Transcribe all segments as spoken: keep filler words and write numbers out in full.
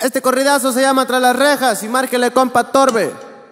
Este corridazo se llama Tras las Rejas y márquele compa Torbe.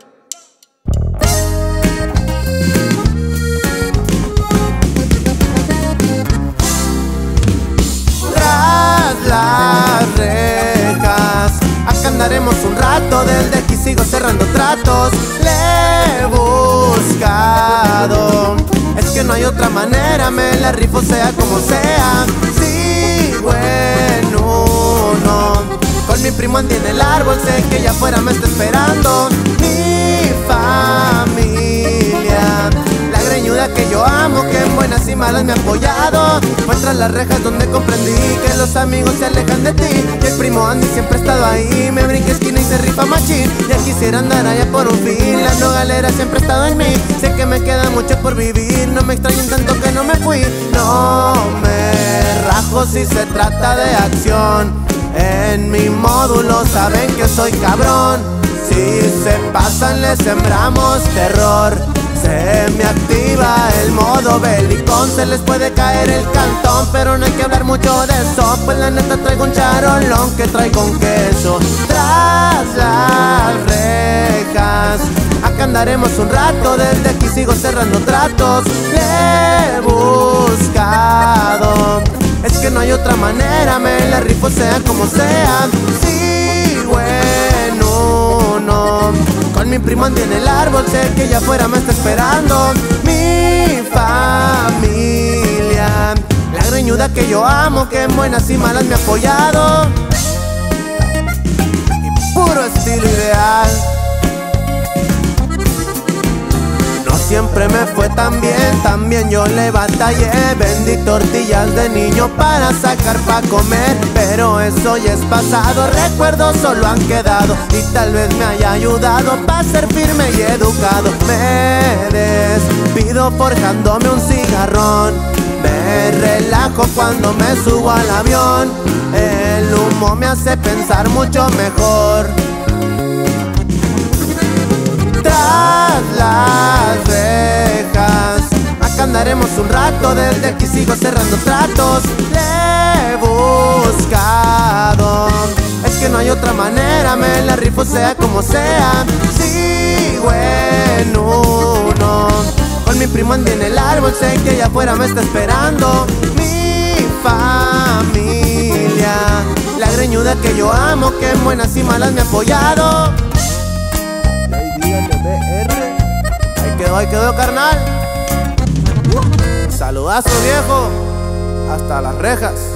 Tras las rejas, acá andaremos un rato, desde aquí sigo cerrando tratos. Le he buscado, es que no hay otra manera, me la rifo sea como sea. Sigo en uno, con mi primo andé en el árbol, sé que allá afuera me está esperando mi familia, la greñuda que yo amo, que en buenas y malas me ha apoyado. Fue tras las rejas donde comprendí que los amigos se alejan de ti, y el primo Andy siempre ha estado ahí, me brinca esquina y se rifa machín. Ya quisiera andar allá por un fin, la nogalera siempre ha estado en mí. Sé que me queda mucho por vivir, no me extrañen tanto que no me fui. No me rajo si se trata de acción, en mi módulo saben que soy cabrón. Si se pasan les sembramos terror, se me activa el modo belicón. Se les puede caer el cantón, pero no hay que hablar mucho de eso, pues la neta traigo un charolón que trae con queso. Tras las rejas, acá andaremos un rato, desde aquí sigo cerrando tratos. Le he buscado, es que no hay otra manera, me la rifo sea como sea. Sigo en uno, con mi primo andé en el árbol, sé que allá afuera me está esperando mi familia, la greñuda que yo amo, que en buenas y malas me ha apoyado. Y puro estilo ideal. Siempre me fue tan bien, también yo le batallé. Vendí tortillas de niño para sacar pa' comer, pero eso ya es pasado, recuerdos solo han quedado, y tal vez me haya ayudado pa' ser firme y educado. Me despido forjándome un cigarrón, me relajo cuando me subo al avión, el humo me hace pensar mucho mejor. Tras las rejas, acá andaremos un rato, desde aquí sigo cerrando tratos. Le he buscado, es que no hay otra manera, me la rifo sea como sea. Sigo en uno, con mi primo andé en el árbol, sé que allá afuera me está esperando mi familia, la greñuda que yo amo, que en buenas y malas me ha apoyado. Ahí quedó, ahí quedó, carnal. Saludazo, viejo. Hasta las rejas.